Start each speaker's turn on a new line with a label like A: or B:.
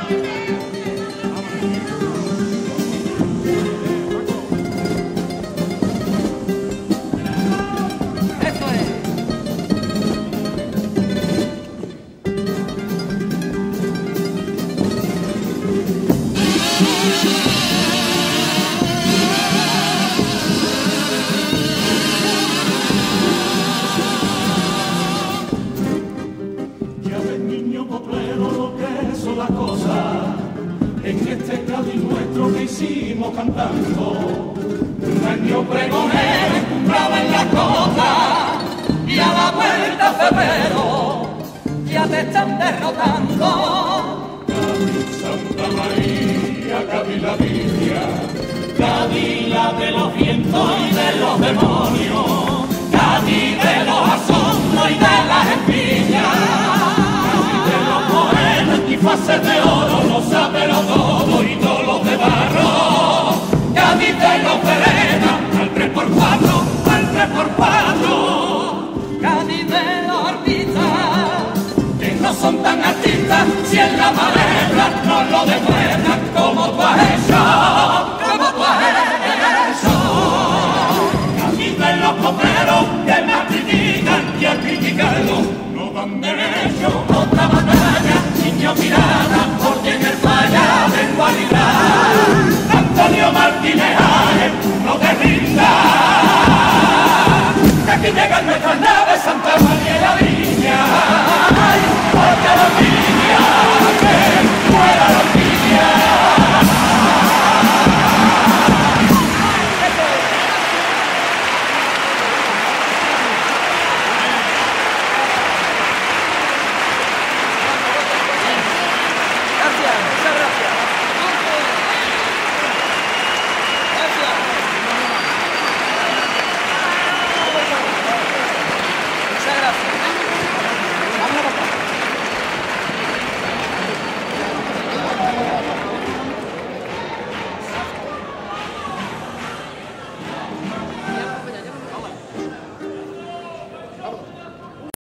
A: En este Cádiz nuestro que hicimos cantando, un año pregonero encumbraba en la costa, y a la vuelta febrero ya te están derrotando. Cádiz, Santa María, Cádiz la Biblia, Cádiz la de los vientos y de los demonios, Cádiz de los asombros y de las espillas, Cádiz de los poemas y fases de oro.